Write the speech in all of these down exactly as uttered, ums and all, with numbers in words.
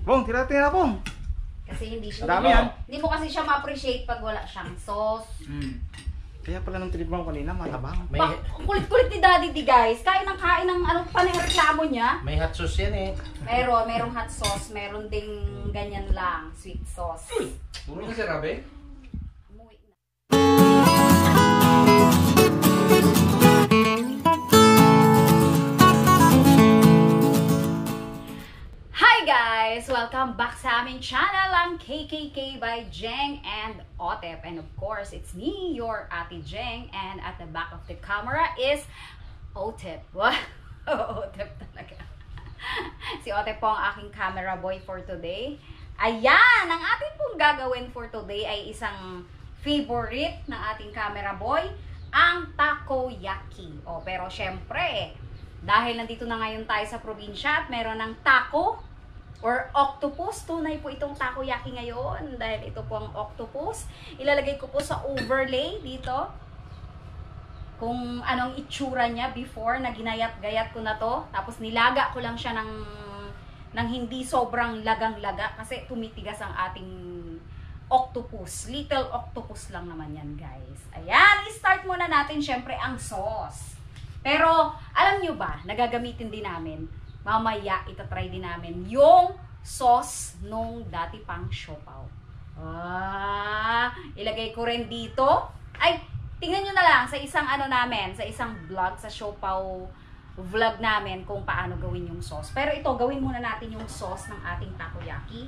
Bong, tira-tira, Bong. Kasi hindi siya, Dami yan. hindi mo kasi siya ma-appreciate pag wala siyang sauce. Mm. Kaya pala nung tinibang kanina, matabang. May, Pa, kulit-kulit ni Daddy di guys. Kain ng kain ng ano pa ng reklamo niya. may hot sauce yan eh. Meron, merong hot sauce, meron ding ganyan lang, sweet sauce. Puro na si Rabe? Umuwi na. Hi guys! Welcome back sa aming channel, ang K K K by Jeng and Otep. And of course, it's me, your Ate Jeng. And at the back of the camera is Otep. What? Otep talaga. Si Otep po ang aking camera boy for today. Ayan! Ang ating pong gagawin for today ay isang favorite ng ating camera boy, ang takoyaki. O, pero syempre, dahil nandito na ngayon tayo sa probinsya at meron ng taco or octopus, tunay po itong takoyaki ngayon. Dahil ito po ang octopus. Ilalagay ko po sa overlay dito kung anong itsura niya before na ginayat-gayat ko na to. Tapos nilaga ko lang siya ng, ng hindi sobrang lagang-laga kasi tumitigas ang ating octopus. Little octopus lang naman yan, guys. Ayan, i-start muna natin syempre ang sauce. Pero, alam nyo ba, nagagamitin din namin, mamaya itatry din namin yung sauce nung dati pang siopaw. Ah, ilagay ko rin dito. Ay, tingnan nyo na lang sa isang ano namin, sa isang vlog, sa siopaw vlog namin kung paano gawin yung sauce. Pero ito, gawin muna natin yung sauce ng ating takoyaki.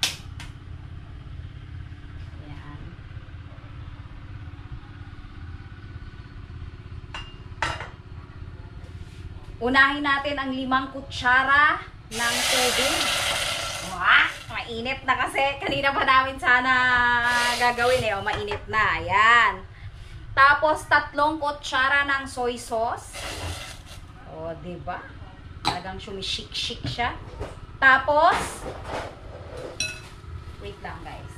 Unahin natin ang limang kutsara ng tubig. Wah, mainit na kasi. Kanina pa namin sana gagawin eh. O, mainit na. Ayan. Tapos, tatlong kutsara ng soy sauce. O, diba? Talagang sumishik-shik siya. Tapos, wait lang guys.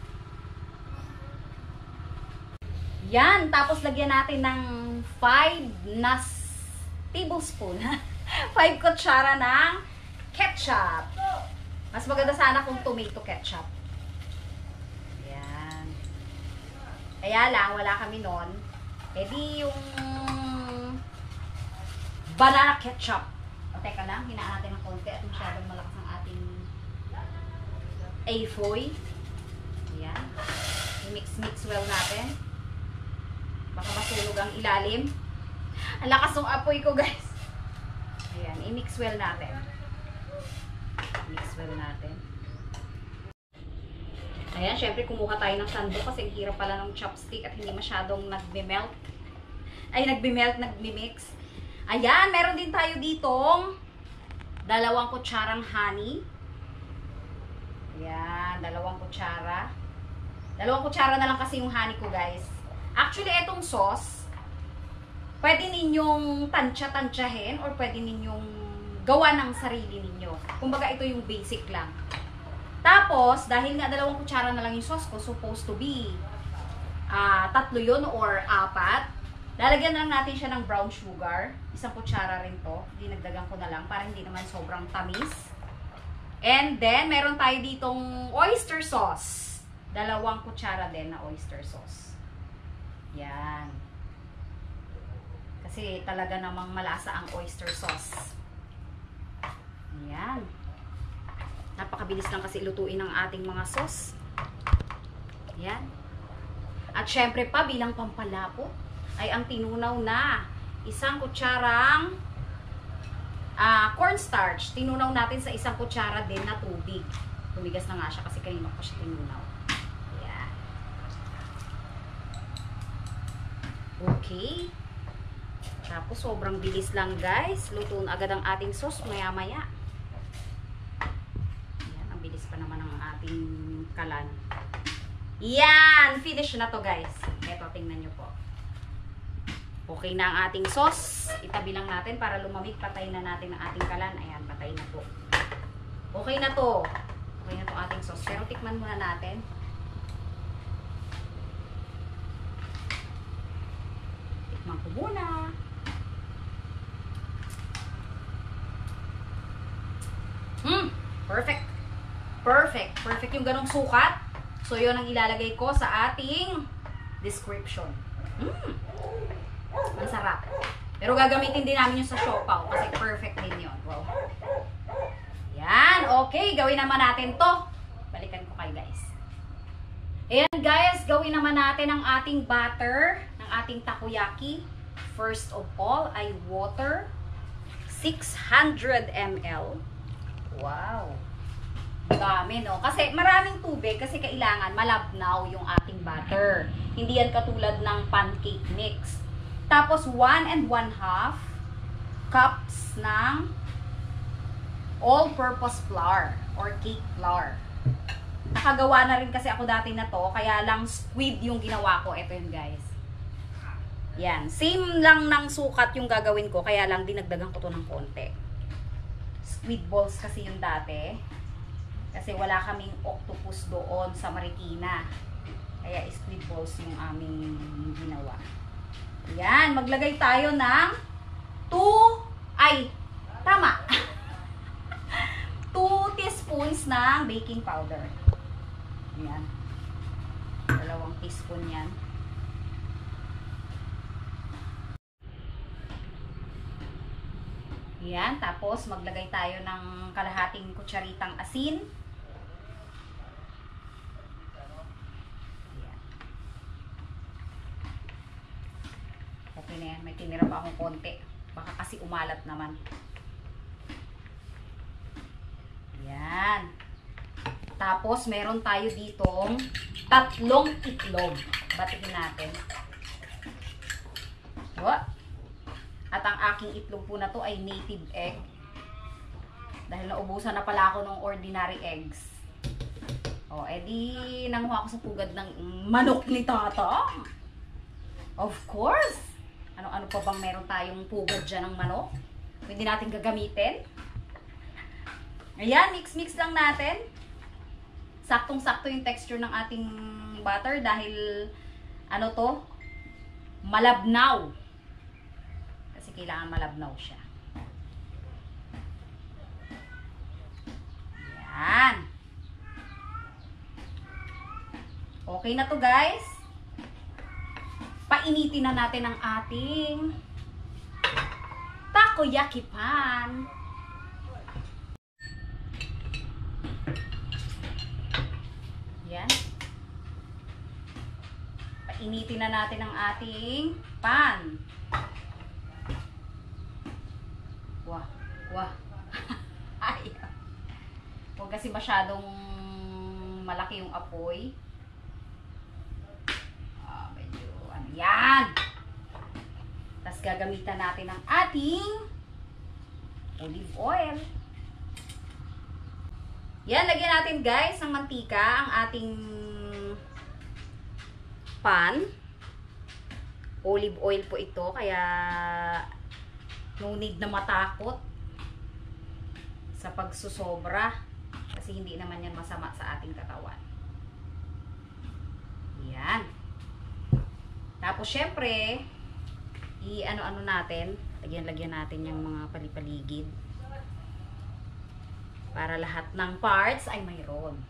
Yan. Tapos, lagyan natin ng five na tablespoon. five kutsara ng ketchup. Mas maganda sana kung tomato ketchup. Ayan. Kaya lang, wala kami nun. E di yung banana ketchup. O, teka lang, hinaan natin ng konti at masyadong malakas ang ating afoy. Ayan. I-mix-mix well natin. Baka masunog ang ilalim. Ang lakas ng apoy ko, guys. Ayan, i-mix well natin. Mix well natin. Ayan, syempre kumuha tayo ng sandok kasi ang hirap pala ng chopstick at hindi masyadong nagbe-melt. Ay, nagbe-melt, nagbe-mix. Ayan, meron din tayo ditong dalawang kutsarang honey. Ayan, dalawang kutsara. Dalawang kutsara na lang kasi yung honey ko, guys. Actually, etong sauce, pwede ninyong tansya-tansyahin or pwede ninyong gawa ng sarili ninyo. Kumbaga, ito yung basic lang. Tapos, dahil nga dalawang kutsara na lang yung sauce ko, supposed to be uh, tatlo yun or apat, lalagyan na lang natin siya ng brown sugar. Isang kutsara rin to. Dinagdagan ko na lang para hindi naman sobrang tamis. And then, meron tayo ditong oyster sauce. Dalawang kutsara din na oyster sauce. Yan. Kasi talaga namang malasa ang oyster sauce. Ayan. Napakabilis lang kasi lutuin ang ating mga sauce. Ayan. At syempre pa, bilang pampalapot, ay ang tinunaw na isang kutsarang uh, cornstarch. Tinunaw natin sa isang kutsara din na tubig. Tumigas na nga siya kasi kanina ko siya tinunaw. Ayan. Okay. Tapos, sobrang bilis lang, guys. Luto na agad ang ating sauce maya-maya. Ayan, ang bilis pa naman ang ating kalan. Yan! Finish na to, guys. Eto, tingnan nyo po. Okay na ang ating sauce. Itabi lang natin para lumamig. Patay na natin ang ating kalan. Ayan, patay na po. Okay na to. Okay na to ating sauce. Pero tikman muna natin. Tikman ko muna. Hmm, perfect. Perfect. Perfect yung ganong sukat. So, yun ang ilalagay ko sa ating description. Mm. Masarap. Pero gagamitin din namin yung sa siopaw kasi perfect din yun. Wow. Yan. Okay. Gawin naman natin to. Balikan ko kayo guys. Ayan guys. Gawin naman natin ang ating batter ng ating takoyaki. First of all ay water. six hundred milliliters. Wow. Dami, no? Kasi maraming tubig kasi kailangan malabnaw yung ating batter. Hindi yan katulad ng pancake mix. Tapos, one and one half cups ng all-purpose flour or cake flour. Nakagawa na rin kasi ako dati na to, kaya lang squid yung ginawa ko. Ito yun, guys. Yan. Same lang ng sukat yung gagawin ko, kaya lang dinagdagan ko to ng konti. Squid balls kasi yung dati. Kasi wala kaming octopus doon sa Marikina. Kaya squid balls yung aming ginawa. Yan. Maglagay tayo ng two, ay, tama. two teaspoons ng baking powder. Yan. Dalawang teaspoon yan. Yan. Tapos, maglagay tayo ng kalahating kutsaritang asin. Yan. Okay na yan. May tinira pa akong konti. Baka kasi umalat naman. Yan. Tapos, meron tayo ditong tatlong itlog. Batikin natin. What? At ang aking itlog po na to ay native egg. Dahil naubusan na pala ako ng ordinary eggs. O, edi nanguha ako sa pugad ng manok ni Tata. Of course! Ano-ano pa bang meron tayong pugad dyan ng manok? Pwede natin gagamitin. Ayan, mix-mix lang natin. Saktong-sakto yung texture ng ating butter dahil ano to? Malabnaw. Kasi kailangan malabnaw siya. Yan. Okay na to guys. Painitin na natin ang ating takoyaki pan. Yan. Painitin na natin ang ating pan. Wah, wah. Ay. Huwag kasi masyadong malaki yung apoy. Ah, medyo, ano yan. Tapos gagamitan natin ang ating olive oil. Yan, lagyan natin guys ng mantika ang ating pan. Olive oil po ito, kaya no need na matakot sa pagsusobra kasi hindi naman yan masama sa ating katawan. Yan. Tapos syempre, i-ano-ano natin, lagyan-lagyan natin yung mga palipaligid para lahat ng parts ay mayroon.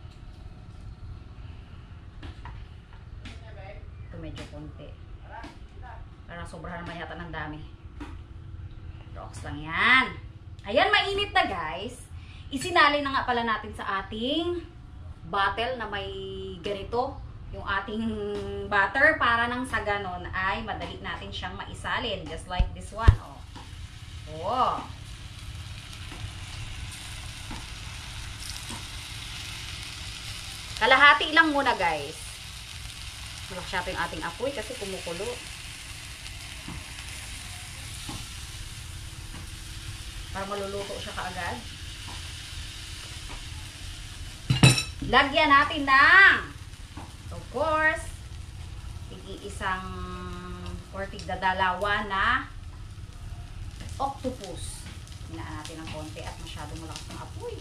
Ito medyo konti. Parang sobrahan naman yata ng dami. Rocks lang yan. Ayan, mainit na guys. Isinali na nga pala natin sa ating bottle na may ganito. Yung ating butter para nang sa ganon ay madali natin siyang maisalin. Just like this one. Oh. Oh. Kalahati lang muna guys. Malaki yung ating apoy kasi kumukulo. Para maluluto siya kaagad. Lagyan natin ng, of course, tig-isang or tigdadalawa na octopus. Hinaan natin ng konti at masyadong malakas ng apoy.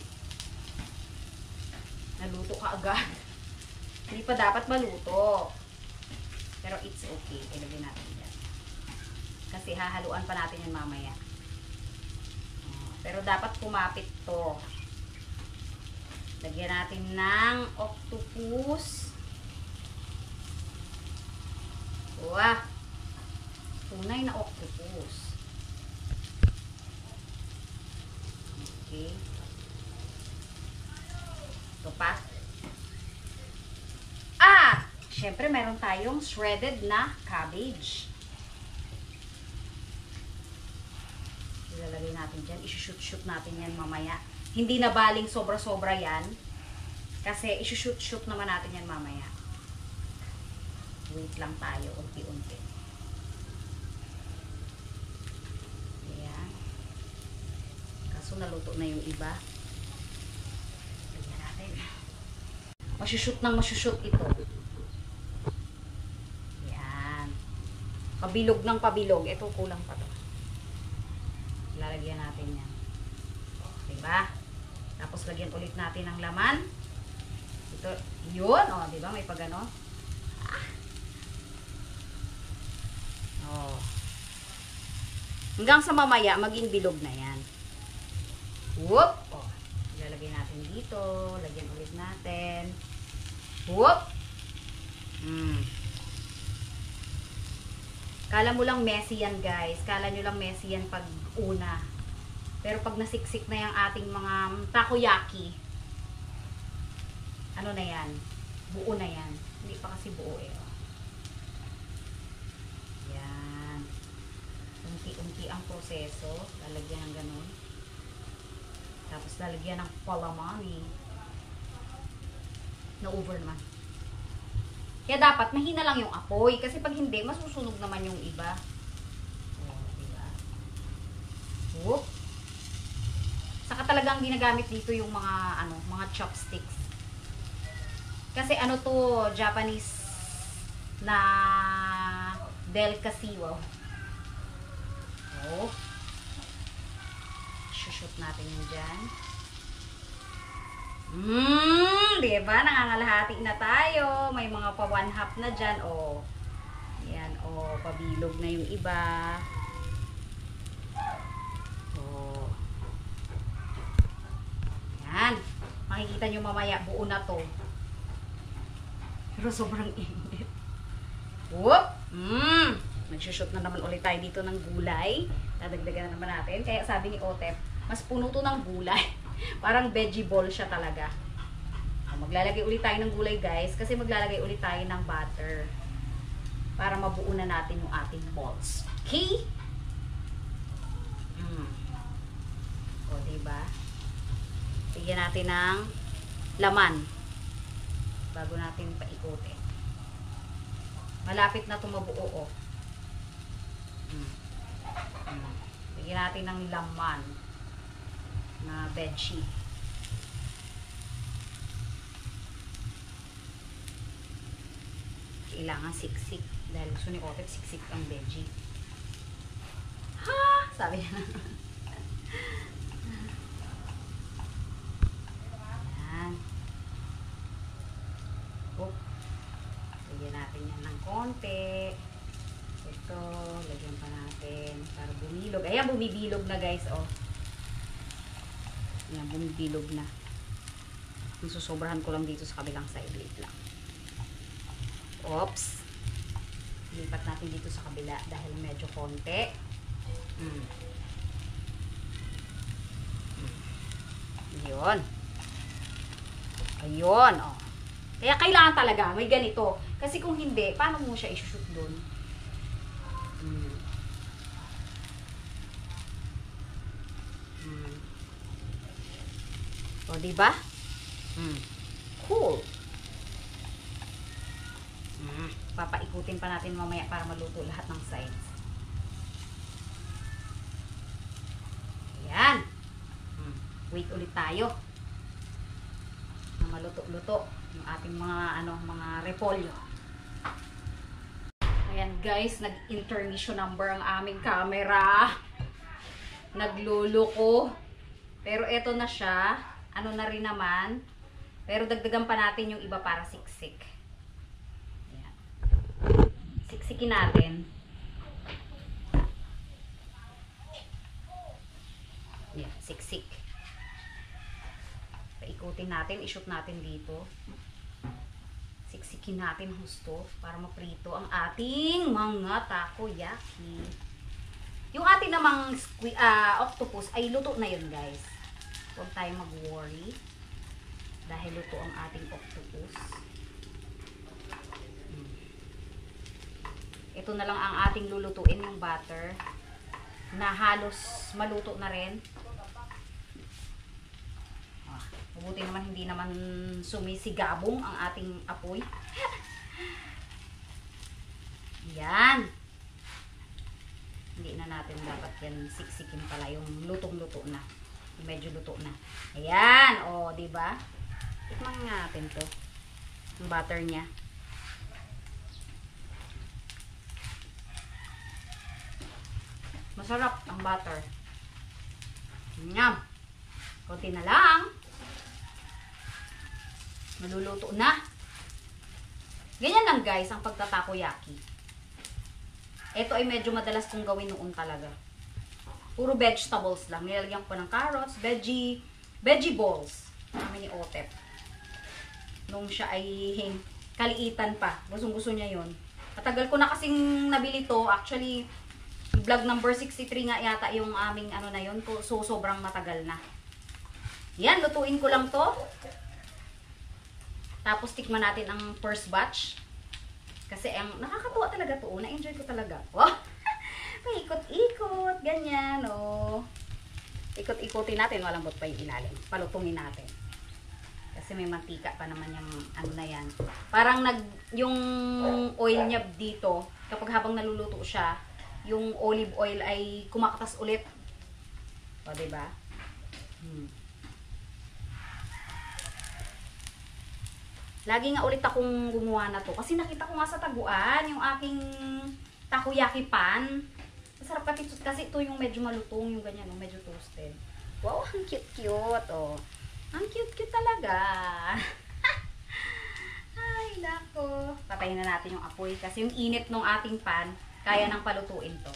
Naluto kaagad. Hindi pa dapat maluto. Pero it's okay. Ilagay natin yan. Kasi hahaluan pa natin yan mamaya. Pero dapat kumapit to. Lagyan natin ng octopus. Wah! Tunay na octopus. Okay. Ito pa. Ah! Siyempre, meron tayong shredded na cabbage. Ilalagay natin dyan. Isushoot-shoot natin yan mamaya. Hindi na baling sobra-sobra yan. Kasi isushoot-shoot naman natin yan mamaya. Wait lang tayo. Unti-unti. Ayan. Kaso naluto na yung iba. Lagyan natin. Masushoot ng masushoot ito. Ayan. Pabilog ng pabilog. Ito kulang pa to. Lalagyan natin yan. Diba? Tapos lagyan ulit natin ng laman. Ito, yun. O, diba? May pagano. Ah. O. Hanggang sa mamaya, maging bilog na yan. Whoop! O. Ilalagay natin dito. Lagyan ulit natin. Whoop! Hmm. Kala mo lang messy yan, guys. Kala nyo lang messy yan pag una. Pero pag nasiksik na yung ating mga takoyaki, ano na yan? Buo na yan. Hindi pa kasi buo eh. Oh. Yan. Unti-unti ang proseso. Lalagyan ng ganun. Tapos lalagyan ng palamani. Na-over naman. Kaya dapat mahina lang yung apoy. Kasi pag hindi, masusunog naman yung iba. Oh, diba? Whoop! Saka talagang ginagamit dito yung mga ano, mga chopsticks. Kasi ano to, Japanese na delicacy, wow. Oh. Shoot natin yun dyan. Mmm, diba? Nangangalahati na tayo. May mga pa one half na dyan, oh. Yan, oh, pabilog na yung iba. Yan. Makikita nyo mamaya, buo na to. Pero sobrang init. Whoop! Mmm! Nagsushoot na naman ulit tayo dito ng gulay. Dadagdagan na naman natin. Kaya sabi ni Otep, mas puno to ng gulay. Parang veggie ball siya talaga. Maglalagay ulit tayo ng gulay, guys. Kasi maglalagay ulit tayo ng butter. Para mabuo na natin yung ating balls. Okay? Mm. O, diba? Bigyan natin ng laman bago natin paikutin. Malapit na ito mabuo, oh. Hmm. Hmm. Bigyan natin ng laman na veggie. Kailangan siksik dahil gusto ni Otep siksik ang veggie. Ha! Sabi niya. Lagyan natin yan ng konti. Ito, lagyan pa natin para bumilog. Ayan, bumibilog na, guys, oh. Ayan, bumibilog na. Susobrahan ko lang dito sa kabilang side. Wait lang. Oops. Lipat natin dito sa kabila dahil medyo konti. Mm. Mm. Ayun. Ayun, oh. Kaya kailangan talaga may ganito. Kasi kung hindi, paano mo siya i-shoot doon? Hmm. Hmm. O, diba? Hmm. Cool. Hmm. Papaikutin pa natin mamaya para maluto lahat ng sides. Ayan. Hmm. Wait ulit tayo. Na maluto-luto yung ating mga ano, mga repolyo. Ayan, guys, nag-intermission number ang aming camera. Nagluluko. Pero eto na siya. Ano na rin naman. Pero dagdagan pa natin yung iba para siksik. Ayan. Siksikin natin. Ayan, siksik. Ikutin natin, ishoot natin dito. Siksikin natin husto para maprito ang ating mga takoyaki. Yung ating namang squid, uh, octopus ay luto na yun, guys. Huwag tayo mag-worry. Dahil luto ang ating octopus. Hmm. Ito na lang ang ating lulutuin, yung butter. Na halos maluto na rin. Ah, mabuti naman hindi naman sumisigabong ang ating apoy. Yan. Hindi na natin dapat yan siksikin pala yung lutong-luto na. Yung medyo luto na. Ayan, o, di ba? Tikman nga natin to. Yung butter niya. Masarap ang butter. Yum. Konti na lang. Maluluto na. Ganyan lang, guys, ang pagtatakoyaki. Ito ay medyo madalas kong gawin noon talaga. Puro vegetables lang. Nilalagyan ko pa ng carrots, veggie, veggie balls. Namin ni Otep. Nung siya ay kaliitan pa. Gustong gusto niya yun. Matagal ko na kasing nabili to. Actually, vlog number sixty-three nga yata yung aming ano na yun. So, sobrang matagal na. Yan, lutuin ko lang to. Tapos, tikman natin ang first batch. Kasi ang nakakatuwa talaga to. Na-enjoy ko talaga. Wow! Paikot-ikot. Ganyan, oh. Ikot-ikotin natin. Malambot pa yung ilalim. Palutungin natin. Kasi may mantika pa naman yung ano na yan. Parang nag, yung oil niya dito, kapag habang naluluto siya, yung olive oil ay kumakatas ulit. O, diba? Hmm. Lagi nga ulit akong gumawa na to. Kasi nakita ko nga sa taguan, yung aking takoyaki pan. Masarap kasi, kasi ito yung medyo malutong, yung ganyan, yung medyo toasted. Wow, ang cute-cute. Oh. Ang cute-cute talaga. Ay, nako. Patayin na natin yung apoy. Kasi yung init ng ating pan, kaya nang palutuin to.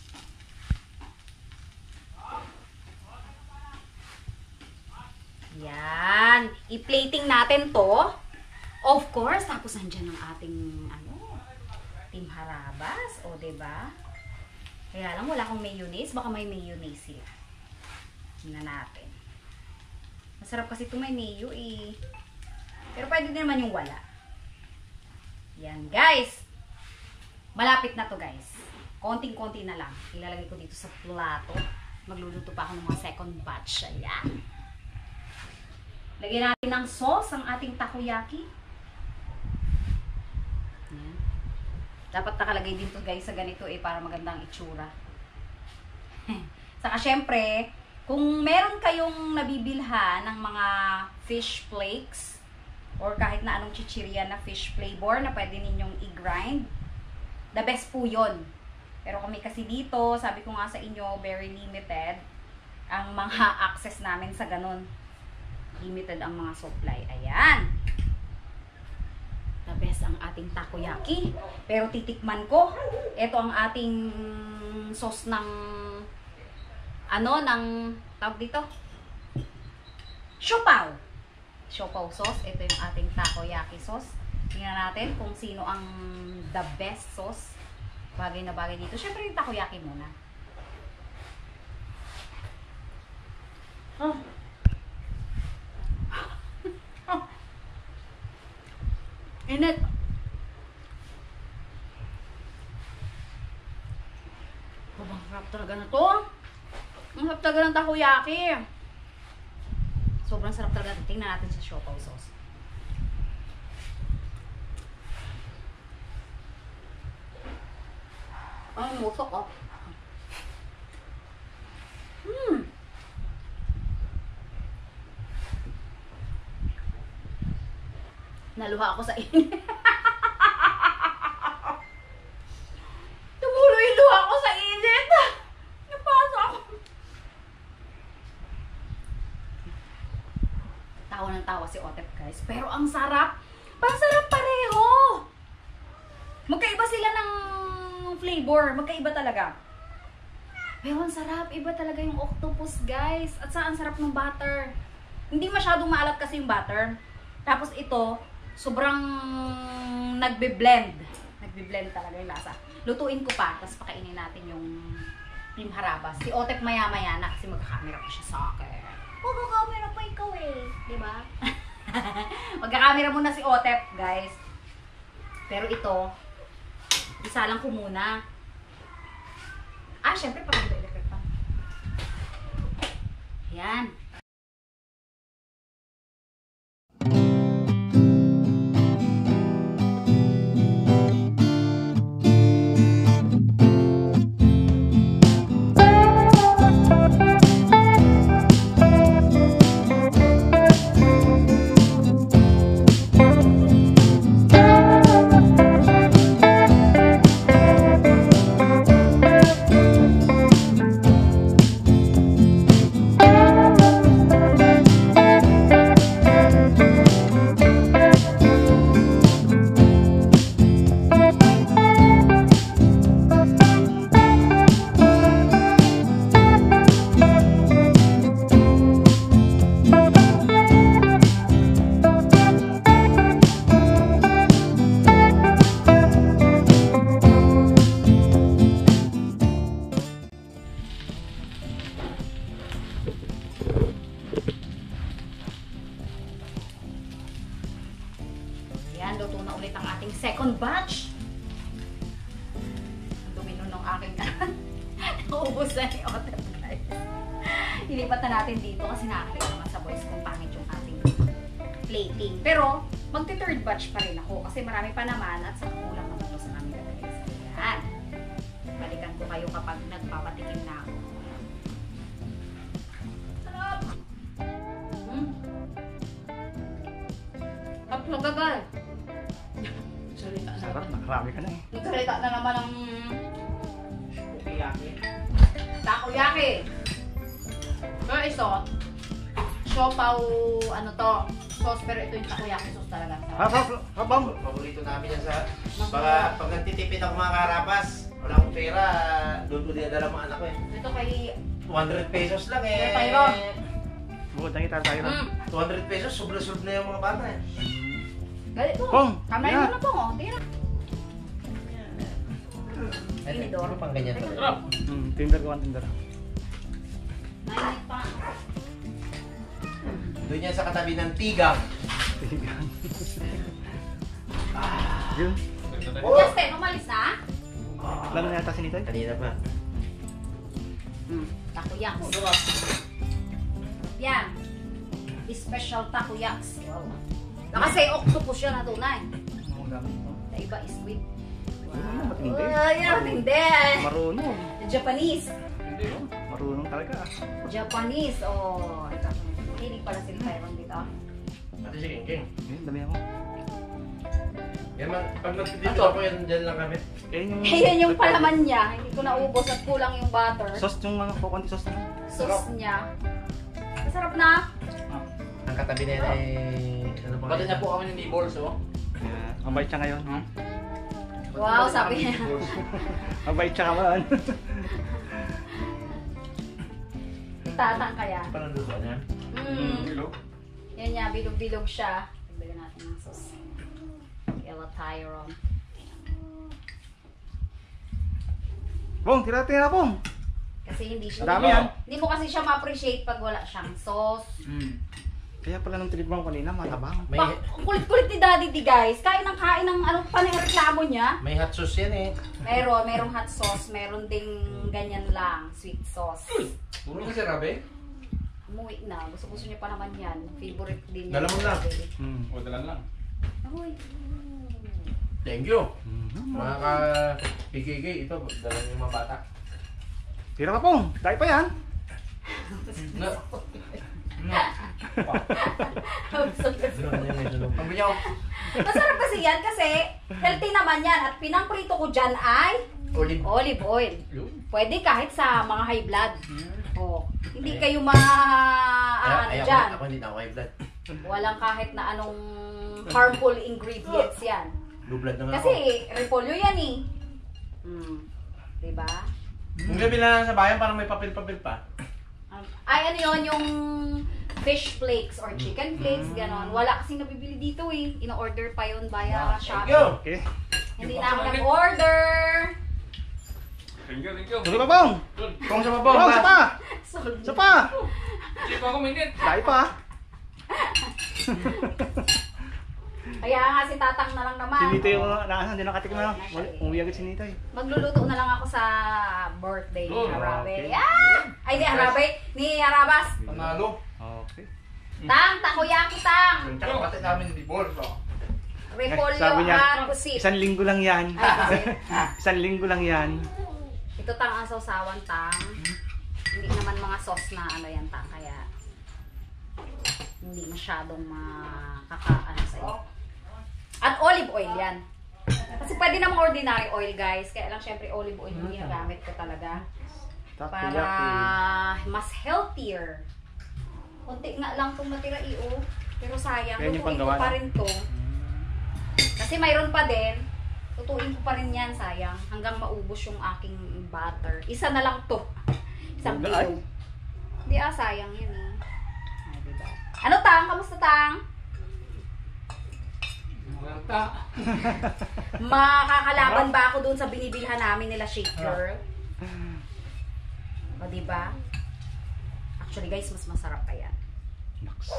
Yan. I-plating natin to. Of course, tapos nandyan ang ating, ano, Team Harabas. O, diba? Kaya lang, wala akong mayonnaise. Baka may mayonnaise sila. Tingnan natin. Masarap kasi ito may mayo, eh. Pero pwede din naman yung wala. Yan, guys. Malapit na to, guys. Konting-konti na lang. Ilalagay ko dito sa plato. Magluluto pa ako ng mga second batch. Ayan. Lagyan natin ng sauce ang ating takoyaki. Ayan. Dapat nakalagay din to, guys, sa ganito eh, para magandang itsura. Saka syempre, kung meron kayong nabibilhan ng mga fish flakes or kahit na anong chichirya na fish flavor na pwede ninyong i-grind, the best po yun. Pero kami kasi dito, sabi ko nga sa inyo, very limited ang mga access namin sa ganun. Limited ang mga supply. Ayan. The best ang ating takoyaki. Pero titikman ko. Ito ang ating sauce ng ano, ng tawag dito. Siopaw. Siopaw sauce. Ito yung ating takoyaki sauce. Tingnan natin kung sino ang the best sauce. Bagay na bagay dito. Syempre yung takoyaki muna. Oh. Init. Oh, ang sarap talaga na to. Ang sarap talaga ng takoyaki. Sobrang sarap talaga. Tingnan natin sa siopaw sauce. Ay, musok oh. Hmm. Naluha ako sa init. Tumulo yung luha ko sa init. Napasa ako. Tawa ng tawa si Otep, guys. Pero ang sarap. Pasarap pareho. Magkaiba sila ng flavor. Magkaiba talaga. Pero ang sarap. Iba talaga yung octopus, guys. At saan sarap ng butter. Hindi masyadong maalat kasi yung butter. Tapos ito, sobrang nagbe-blend. Nagbe-blend talaga yung lasa. Lutuin ko pa, tapos pakainin natin yung cream harabas. Si Otep maya-maya na kasi magkakamera pa siya sa akin. Magkakamera pa ikaw eh. Diba? Magkakamera muna si Otep, guys. Pero ito, isa lang ko muna. Ah, syempre, pag-electric pa. Yan. Yan, luto na ulit ang ating second batch. Ang dumino ng aking naubos na ni Otep, guys. Ilipat na natin dito kasi nakakita naman sa boys kung pangit yung ating plating. Pero, magti-third batch pa rin ako kasi marami pa naman at sa kulang naman ito sa aming guys. Yan. Balikan ko kayo kapag nagpapatikim na ako. Sarap! Hmm? Tapos gagal. Sarap, nakarami ka na eh. Nagsalita na naman ng Takoyaki. takoyaki. Pero ito, siopaw, ano to, sauce, pero ito yung takoyaki sauce talaga. Hap, hap, hap, bang. Paborito namin yan sa... Baka pag nagtitipid ako mga karapas, wala akong pera, doon ko dinadala mga anak ko eh. Ito kay, two hundred pesos lang eh. Kaya tayo. Bukod na kita tayo lang. mm, two hundred pesos, sobra-sobra na yung mga bata eh. ganito. Pong, Kamay yeah. mo na po, oh. Tira. Ito, Tinidor. ano pang ganyan to? Hmm, tinder ko ang tinder. Nainig pa. Doon yan sa katabi ng tigang. Tigan. Yun. Justin, umalis na? Lalo na yata sinitay. Kanina pa. Hmm, takoyaks. Yan. Special takoyaks. Wow. Kasi octopus siya na tunay. Sa iba is squid. Wow. Matindi. Ay, matindi. Marunong. Japanese. Marunong talaga. Japanese. Oh, ito. Hilig pala sila Taiwan dito. Ate si King King. Yun, dami ako. Yan man, pag nagtitipid ako yan, dyan lang kami. Eh, yung... Ayan yung palaman niya. Hindi ko naubos at kulang yung butter. Sauce yung mga kukunti sauce na. Sauce niya. Masarap na. Ah. Ang katabi na yan ay... Ano ba? Pati niya po kami ng neighbors, oh. Yeah. Mabait siya ngayon. Hmm? Wow, sabi niya. Mabait siya ka man. Tatang kaya. Parang luto niya. Mm. Yan niya, bilog-bilog siya. Tagdagan natin ng sauce. Elatyron. Bong, tira-tira Bong. Kasi hindi siya... Dami yan. Hindi mo kasi siya ma-appreciate pag wala siyang sauce. Hmm. Kaya pala nung tinibang ko kanina, matabang. May, Pa, ang kulit-kulit ni Daddy di guys. Kain ng kain ng ano pa ng reklamo niya. may hot sauce yan eh. Pero merong hot sauce, meron ding ganyan lang, sweet sauce. Puro kasi rabe. Umuwi na. Gusto-gusto niya pa naman yan. Favorite din niya. Dala mo na. Hmm. O, dalan lang. Amoy. Thank you. Mhm. Mga ka P K K, ito, dala niyo yung mga bata. Tira ka Bong. Dahil pa yan. Na. Ano yan, medyo nung... Pagbi niya, oh. Masarap kasi yan kasi healthy naman yan. At pinangprito ko dyan ay Olive. olive oil. Yun. Pwede kahit sa mga high blood. Oh, hindi Ayan. kayo ma ano Ay, dyan. ako, ako hindi na ako high blood. Walang kahit na anong harmful ingredients yan. Low blood na nga Kasi ako. repolyo yan eh. Hmm. Diba? Kung gabi lang sa bayan, parang may papel-papel pa. Um, Ay, ano yun, yung fish flakes or chicken flakes, ganon. Wala kasing nabibili dito eh. In-order pa yun via Thank Shopee. you. Okay. Hindi na ako nag-order. Thank you, thank you. Sige pa, Pong! Kung sa mabaw, Pong, isa pa! Sorry. Isa pa! Hindi pa ako minit. Dahil pa! Kaya nga si Tatang na lang Si naman. Nita yung naasan, hindi nakatikim na. Umuwi agad si Nita eh. Magluluto na lang ako sa birthday ni Oh, Harabe. okay. Ah! Ay, ni Harabe. Ni Harabas. Panalo. Okay. Tang, takoyaki tang. Tsaka pati namin di bolso. Repolyo Sabi niya, at pusit. Isang linggo lang yan. Ay, pusit. Isang linggo lang yan. Ito tang ang sausawan tang. Hindi naman mga sauce na ano yan tang. Kaya hindi masyadong makakaano sa iyo. At olive oil yan. Kasi pwede namang ordinary oil guys. Kaya lang syempre olive oil yung ginagamit ko talaga. Para Takoyaki. mas healthier. Kunti nga lang itong natira iyo. Pero sayang, Kaya yung lutuin ko panggawa pa na? rin to. Kasi mayroon pa din. Lutuin ko pa rin yan, sayang. Hanggang maubos yung aking butter. Isa na lang to. Isang Ay. kilo. Hindi ah, sayang yun eh. Ay, diba? Ano tang? Kamusta tang? Maganda. Makakalaban ba ako dun sa binibilhan namin nila Shake Girl? O diba? Actually guys, mas masarap pa yan. Naks.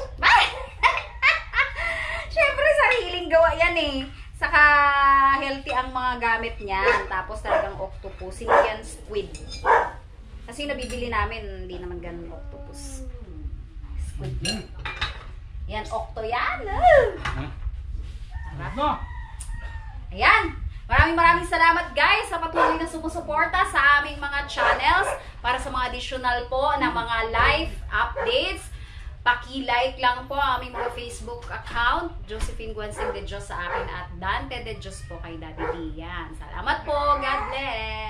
Siyempre, sariling gawa yan eh. Saka healthy ang mga gamit niyan. Tapos talagang octopus. Hindi yan squid. Kasi yung nabibili namin, hindi naman ganun octopus. Squid yan. Yan, octo yan. Ah. Sarap. Ayan. Maraming maraming salamat guys sa patuloy na sumusuporta sa aming mga channels. Para sa mga additional po na mga live updates. Paki-like lang po ang aming mga Facebook account. Josephine Guansing de Diyos sa akin at Dante de Diyos po kay Daddy Dian. Salamat po. God bless.